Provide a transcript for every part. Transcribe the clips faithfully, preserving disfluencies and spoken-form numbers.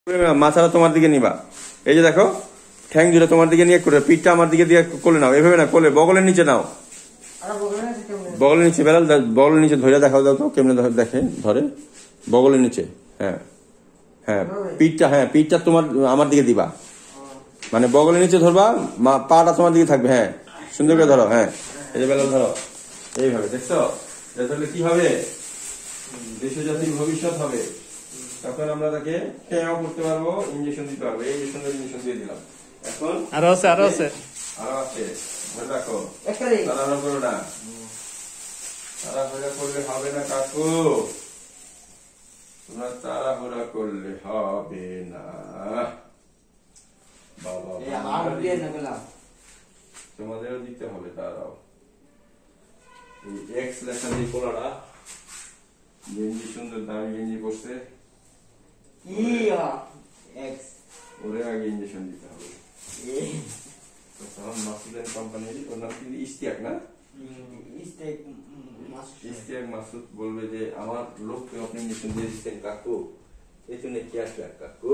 মাথাটা তোমার দিকে নিবা, এই যে দেখো ঠ্যাং দুটো তোমার দিকে নিয়ে করে পিঠটা আমার দিকে দিয়ে কোলে নাও, এভাবে না কোলে বগলের নিচে নাও, বগলের নিচে বেলাল বগলের নিচে ধরে দেখাও দাও তো কেমনে দেখে ধরে বগলের নিচে। হ্যাঁ হ্যাঁ পিঠটা, হ্যাঁ পিঠটা তোমার আমার দিকে দিবা, মানে বগলের নিচে ধরবা, পাটা তোমার দিকে থাকবে। হ্যাঁ সুন্দর করে ধরো। হ্যাঁ এই যে বেলাল ধরো এইভাবে, দেখছো ধরলে কি হবে, দেশ জাতির ভবিষ্যৎ হবে। তখন আমরা তাকে খেয়াও করতে পারবো, ইঞ্জেকশন দিতে পারবো। এই সুন্দর ইঞ্জেকশন দিয়ে দিলাম। এখন আরো আছে আরো আছে আরো আছে, ধরে রাখো, তাড়াহুড়া করো না, তাড়াহুড়া করলে হবে না কাকু, তোমরা তাড়াহুড়া করলে হবে না বাবা, তোমাদেরও দিতে হবে। তারাও এই এক্স লেখা দিয়ে কোলাটা গেঞ্জি সুন্দর দামি গেঞ্জি পড়ছে, ওরে আগে ইঞ্জেকশন দিতে হবে। মাসুদের কোম্পানির ওর নাম কিন্তু ইশতিয়াক না, ইশতিয়াক মাসুদ বলবে যে আমার লোককে আপনি ইঞ্জেকশন দিয়ে দিচ্ছেন কাকু, এই জন্য কি আসবে কাকু,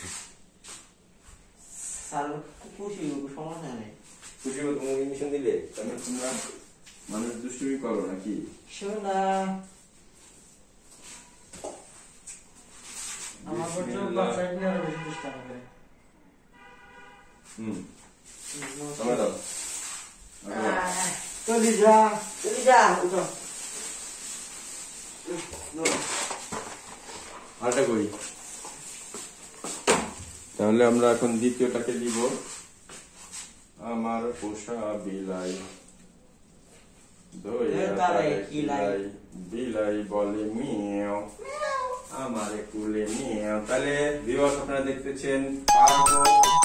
খুশি সমস্যা নেই, খুশি হবে তোমাকে ইঞ্জেকশন দিলে। তাহলে তোমরা মানুষ দুষ্টুমি করো নাকি শোনা, আমার হুম চলি যা চলি যা আটা করি। তাহলে আমরা এখন দ্বিতীয়টাকে দিব, আমার পোষা বিলাই বিলাই বলে মিয়াও, আমারে কুলে মিয়াও। তাহলে ভিউয়ার্স আপনারা দেখতেছেন